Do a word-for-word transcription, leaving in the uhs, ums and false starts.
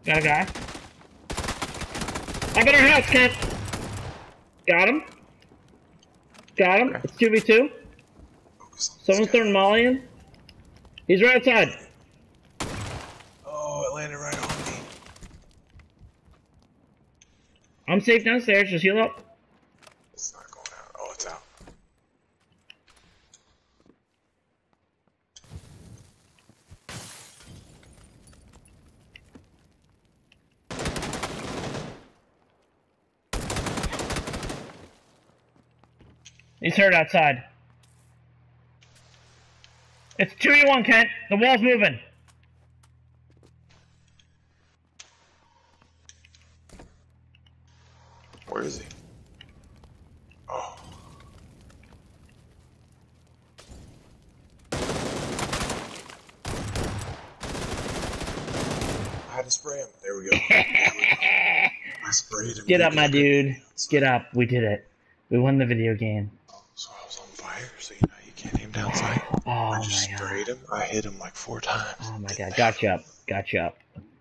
Got a guy. Up in our house, Kent. Got him. Got him. Okay. It's two v two. Someone's throwing Molly in. He's right outside. Oh, it landed right on me. I'm safe downstairs. Just heal up. It's not going out. Oh, it's out. He's hurt outside. It's two v one, Kent. The wall's moving. Where is he? Oh. I had to spray him. There we go. There we go. I sprayed him. Get up, my dude. Get up. We did it. We won the video game. So I was on fire, so you know you can't aim down sight. Oh I just my sprayed god. him. I hit him like four times. Oh my god. Got you up. Got you up.